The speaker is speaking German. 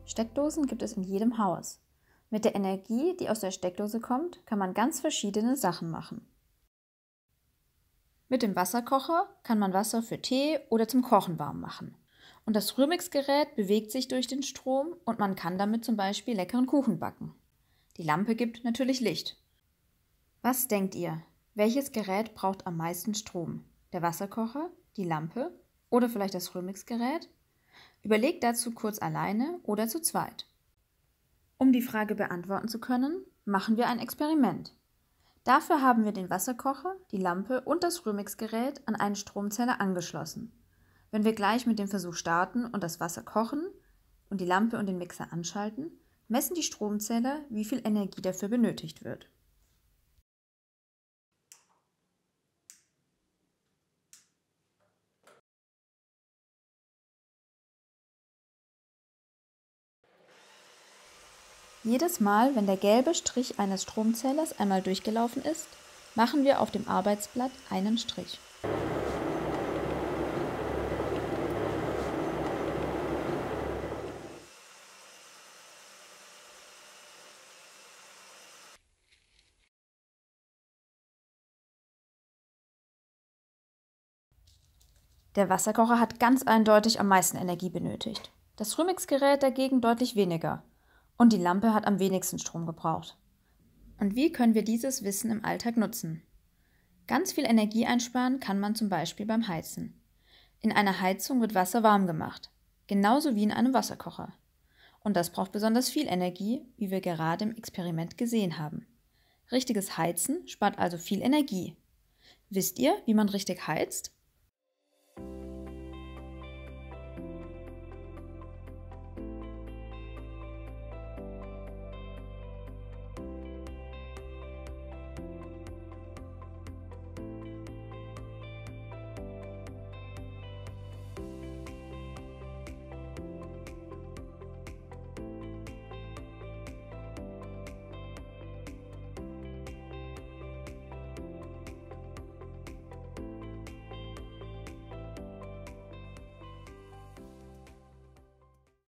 Steckdosen gibt es in jedem Haus. Mit der Energie, die aus der Steckdose kommt, kann man ganz verschiedene Sachen machen. Mit dem Wasserkocher kann man Wasser für Tee oder zum Kochen warm machen. Und das Rührmixgerät bewegt sich durch den Strom und man kann damit zum Beispiel leckeren Kuchen backen. Die Lampe gibt natürlich Licht. Was denkt ihr? Welches Gerät braucht am meisten Strom? Der Wasserkocher, die Lampe oder vielleicht das Rührmixgerät? Überlegt dazu kurz alleine oder zu zweit. Um die Frage beantworten zu können, machen wir ein Experiment. Dafür haben wir den Wasserkocher, die Lampe und das Rührmixgerät an einen Stromzähler angeschlossen. Wenn wir gleich mit dem Versuch starten und das Wasser kochen und die Lampe und den Mixer anschalten, messen die Stromzähler, wie viel Energie dafür benötigt wird. Jedes Mal, wenn der gelbe Strich eines Stromzählers einmal durchgelaufen ist, machen wir auf dem Arbeitsblatt einen Strich. Der Wasserkocher hat ganz eindeutig am meisten Energie benötigt. Das Rührmixgerät dagegen deutlich weniger. Und die Lampe hat am wenigsten Strom gebraucht. Und wie können wir dieses Wissen im Alltag nutzen? Ganz viel Energie einsparen kann man zum Beispiel beim Heizen. In einer Heizung wird Wasser warm gemacht, genauso wie in einem Wasserkocher. Und das braucht besonders viel Energie, wie wir gerade im Experiment gesehen haben. Richtiges Heizen spart also viel Energie. Wisst ihr, wie man richtig heizt?